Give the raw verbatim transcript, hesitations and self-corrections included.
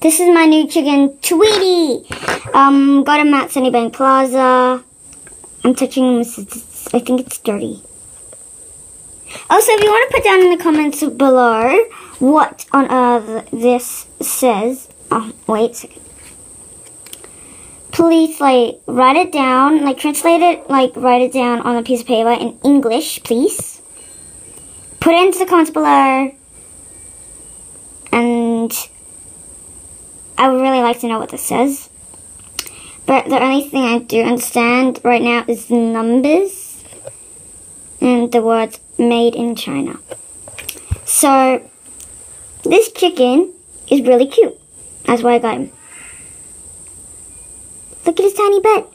This is my new chicken, Tweety. Um, got him at Sunnybank Plaza. I'm touching him. I think it's dirty. Also, if you want to put down in the comments below what on earth this says. Oh, wait a second. Please, like, write it down. Like, translate it, like, write it down on a piece of paper in English, please. Put it into the comments below. And I would really like to know what this says. But the only thing I do understand right now is the numbers and the words made in China. So, this chicken is really cute. That's why I got him. Look at his tiny butt.